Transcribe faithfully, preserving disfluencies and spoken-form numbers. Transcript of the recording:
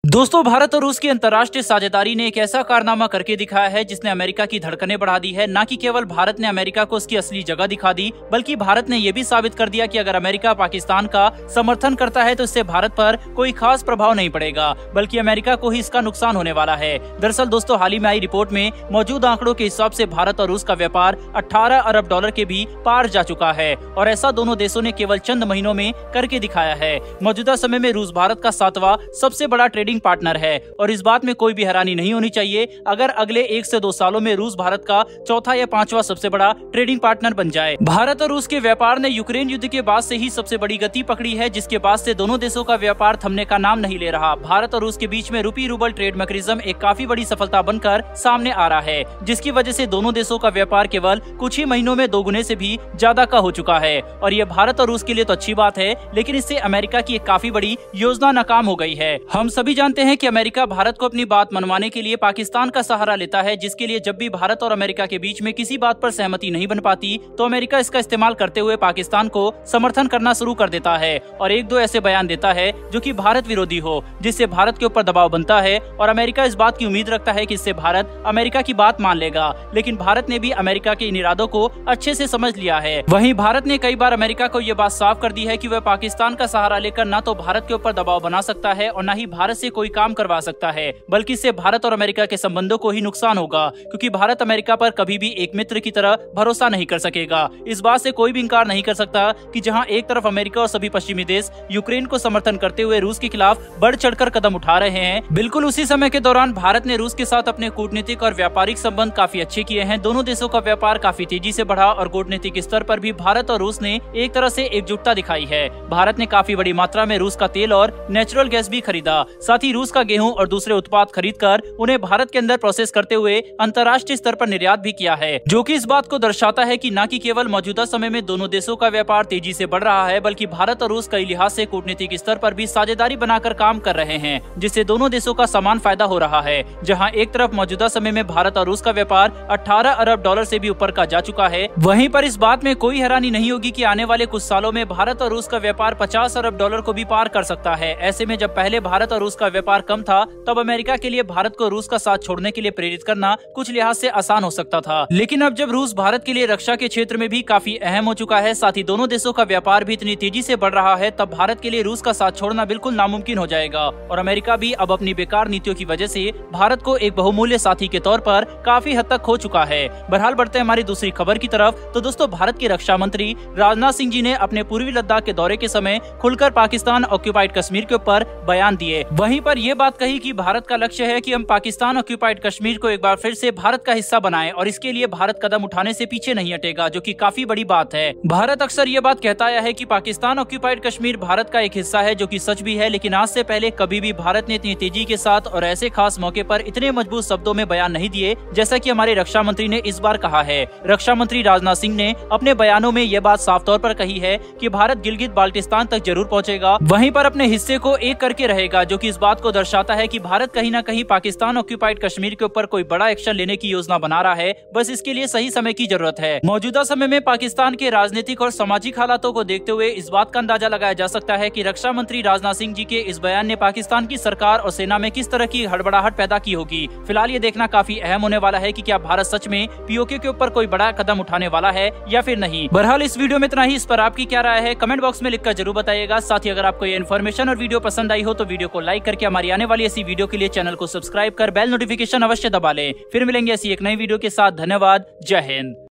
दोस्तों, भारत और रूस की अंतर्राष्ट्रीय साझेदारी ने एक ऐसा कारनामा करके दिखाया है जिसने अमेरिका की धड़कनें बढ़ा दी है। न कि केवल भारत ने अमेरिका को उसकी असली जगह दिखा दी, बल्कि भारत ने यह भी साबित कर दिया कि अगर अमेरिका पाकिस्तान का समर्थन करता है तो इससे भारत पर कोई खास प्रभाव नहीं पड़ेगा, बल्कि अमेरिका को ही इसका नुकसान होने वाला है। दरअसल दोस्तों, हाल ही में आई रिपोर्ट में मौजूद आंकड़ों के हिसाब से भारत और रूस का व्यापार अठारह अरब डॉलर के भी पार जा चुका है, और ऐसा दोनों देशों ने केवल चंद महीनों में करके दिखाया है। मौजूदा समय में रूस भारत का सातवां सबसे बड़ा ट्रेडिंग पार्टनर है, और इस बात में कोई भी हैरानी नहीं होनी चाहिए अगर अगले एक से दो सालों में रूस भारत का चौथा या पांचवा सबसे बड़ा ट्रेडिंग पार्टनर बन जाए। भारत और रूस के व्यापार ने यूक्रेन युद्ध के बाद से ही सबसे बड़ी गति पकड़ी है, जिसके बाद से दोनों देशों का व्यापार थमने का नाम नहीं ले रहा। भारत और रूस के बीच में रूपी रूबल ट्रेड मैकेनिज्म एक काफी बड़ी सफलता बनकर सामने आ रहा है, जिसकी वजह से दोनों देशों का व्यापार केवल कुछ ही महीनों में दोगुने से भी ज्यादा का हो चुका है। और ये भारत और रूस के लिए तो अच्छी बात है, लेकिन इससे अमेरिका की एक काफी बड़ी योजना नाकाम हो गई है। हम सभी जानते हैं कि अमेरिका भारत को अपनी बात मनवाने के लिए पाकिस्तान का सहारा लेता है, जिसके लिए जब भी भारत और अमेरिका के बीच में किसी बात पर सहमति नहीं बन पाती तो अमेरिका इसका इस्तेमाल करते हुए पाकिस्तान को समर्थन करना शुरू कर देता है और एक दो ऐसे बयान देता है जो कि भारत विरोधी हो, जिससे भारत के ऊपर दबाव बनता है और अमेरिका इस बात की उम्मीद रखता है कि इससे भारत अमेरिका की बात मान लेगा। लेकिन भारत ने भी अमेरिका के इन इरादों को अच्छे से समझ लिया है। वहीं भारत ने कई बार अमेरिका को यह बात साफ कर दी है कि वह पाकिस्तान का सहारा लेकर न तो भारत के ऊपर दबाव बना सकता है और न ही भारत से कोई काम करवा सकता है, बल्कि इससे भारत और अमेरिका के संबंधों को ही नुकसान होगा, क्योंकि भारत अमेरिका पर कभी भी एक मित्र की तरह भरोसा नहीं कर सकेगा। इस बात से कोई भी इंकार नहीं कर सकता कि जहां एक तरफ अमेरिका और सभी पश्चिमी देश यूक्रेन को समर्थन करते हुए रूस के खिलाफ बढ़ चढ़कर कदम उठा रहे हैं, बिल्कुल उसी समय के दौरान भारत ने रूस के साथ अपने कूटनीतिक और व्यापारिक संबंध काफी अच्छे किए हैं। दोनों देशों का व्यापार काफी तेजी से बढ़ा और कूटनीतिक स्तर पर भी भारत और रूस ने एक तरह से एकजुटता दिखाई है। भारत ने काफी बड़ी मात्रा में रूस का तेल और नेचुरल गैस भी खरीदा, साथ ही रूस का गेहूं और दूसरे उत्पाद खरीदकर उन्हें भारत के अंदर प्रोसेस करते हुए अंतर्राष्ट्रीय स्तर पर निर्यात भी किया है, जो कि इस बात को दर्शाता है कि न कि केवल मौजूदा समय में दोनों देशों का व्यापार तेजी से बढ़ रहा है, बल्कि भारत और रूस कई लिहाज से कूटनीतिक स्तर पर भी साझेदारी बनाकर काम कर रहे हैं, जिससे दोनों देशों का समान फायदा हो रहा है। जहां एक तरफ मौजूदा समय में भारत और रूस का व्यापार अठारह अरब डॉलर से भी ऊपर का जा चुका है, वहीं पर इस बात में कोई हैरानी नहीं होगी कि आने वाले कुछ सालों में भारत और रूस का व्यापार पचास अरब डॉलर को भी पार कर सकता है। ऐसे में जब पहले भारत और रूस का व्यापार कम था, तब अमेरिका के लिए भारत को रूस का साथ छोड़ने के लिए प्रेरित करना कुछ लिहाज से आसान हो सकता था। लेकिन अब जब रूस भारत के लिए रक्षा के क्षेत्र में भी काफी अहम हो चुका है, साथ ही दोनों देशों का व्यापार भी इतनी तेजी से बढ़ रहा है, तब भारत के लिए रूस का साथ छोड़ना बिल्कुल नामुमकिन हो जाएगा। और अमेरिका भी अब अपनी बेकार नीतियों की वजह से भारत को एक बहुमूल्य साथी के तौर पर काफी हद तक खो चुका है। बहरहाल बढ़ते हैं हमारी दूसरी खबर की तरफ। तो दोस्तों, भारत के रक्षा मंत्री राजनाथ सिंह जी ने अपने पूर्वी लद्दाख के दौरे के समय खुलकर पाकिस्तान ऑक्यूपाइड कश्मीर के ऊपर बयान दिए। वहीं पर यह बात कही कि भारत का लक्ष्य है कि हम पाकिस्तान ऑक्यूपाइड कश्मीर को एक बार फिर से भारत का हिस्सा बनाएं, और इसके लिए भारत कदम उठाने से पीछे नहीं हटेगा, जो कि काफी बड़ी बात है। भारत अक्सर ये बात कहता आया है कि पाकिस्तान ऑक्यूपाइड कश्मीर भारत का एक हिस्सा है, जो कि सच भी है, लेकिन आज से पहले कभी भी भारत ने इतनी तेजी के साथ और ऐसे खास मौके पर इतने मजबूत शब्दों में बयान नहीं दिए, जैसा कि हमारे रक्षा मंत्री ने इस बार कहा है। रक्षा मंत्री राजनाथ सिंह ने अपने बयानों में यह बात साफ तौर पर कही है कि भारत गिलगित बाल्टिस्तान तक जरूर पहुंचेगा, वहीं पर अपने हिस्से को एक करके रहेगा, जो कि इस बात को दर्शाता है कि भारत कहीं न कहीं पाकिस्तान ऑक्यूपाइड कश्मीर के ऊपर कोई बड़ा एक्शन लेने की योजना बना रहा है। बस इसके लिए सही समय की जरूरत है। मौजूदा समय में पाकिस्तान के राजनीतिक और सामाजिक हालातों को देखते हुए इस बात का अंदाजा लगाया जा सकता है कि रक्षा मंत्री राजनाथ सिंह जी के इस बयान ने पाकिस्तान की सरकार और सेना में किस तरह की हड़बड़ाहट पैदा की होगी। फिलहाल ये देखना काफी अहम होने वाला है कि क्या भारत सच में पीओके के ऊपर कोई बड़ा कदम उठाने वाला है या फिर नहीं। बहरहाल इस वीडियो में इतना ही। इस पर आपकी क्या राय है, कमेंट बॉक्स में लिखकर जरूर बताइएगा। साथ ही अगर आपको ये इन्फॉर्मेशन और वीडियो पसंद आई हो तो वीडियो को लाइक करके हमारी आने वाली ऐसी वीडियो के लिए चैनल को सब्सक्राइब कर बेल नोटिफिकेशन अवश्य दबा लें। फिर मिलेंगे ऐसी एक नई वीडियो के साथ। धन्यवाद। जय हिंद।